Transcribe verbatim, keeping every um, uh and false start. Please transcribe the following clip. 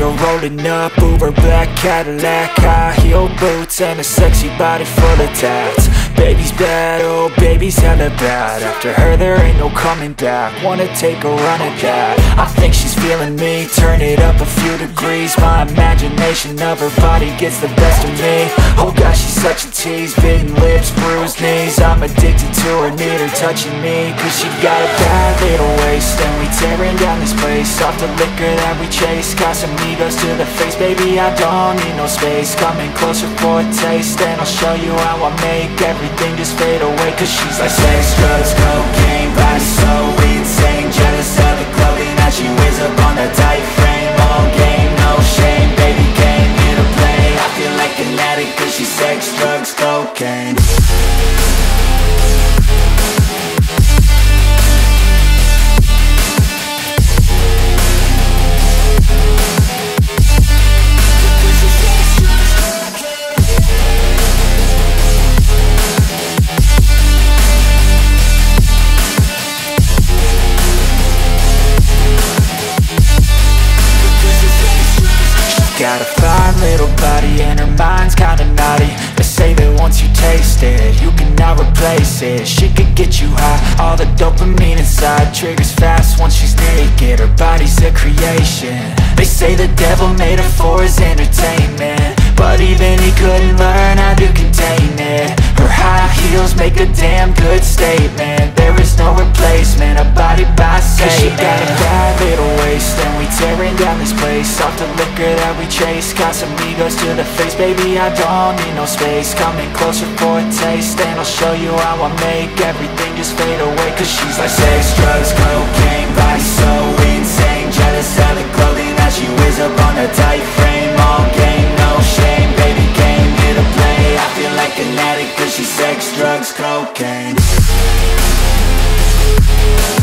her rolling up, Uber black Cadillac, high heel boots and a sexy body full of tats. Baby's bad, oh baby's hella bad. After her there ain't no coming back. Wanna take a run at that. I think she's feeling me. Turn it up a few degrees. My imagination of her body gets the best of me. Oh gosh, she's such a tease. Bitten lips, bruised knees. I'm addicted to her, need her touching me. Cause she got a bad little waist, and we tearing down this place. Off the liquor that we chase. Got some egos to the face. Baby, I don't need no space. Coming closer for a taste, and I'll show you how I make everything just fade away. Cause she's like sex, drugs, cocaine, body so insane. Jealous of the clothing that she wears up on that tight frame. All game, no shame, baby came here to play. I feel like an addict cause she's sex, drugs, cocaine. Got a fine little body and her mind's kinda naughty. They say that once you taste it, you cannot replace it. She could get you high, all the dopamine inside triggers fast once she's naked. Her body's a creation. They say the devil made her for his entertainment, but even he couldn't learn how to contain it. Her high heels make a damn good statement. There is no replacement, a body by Satan. Cause she got a bad little waist, and we tearing down this place. Off the liquor that we chase. Got some egos to the face. Baby, I don't need no space. Coming closer for a taste, and I'll show you how I make everything just fade away. Cause she's like sex, drugs, cocaine, body so insane. Jealous of the clothing that she wears up on her tight frame. All game, no shame, baby came here to play. I feel like an addict cause she's sex, drugs, cocaine.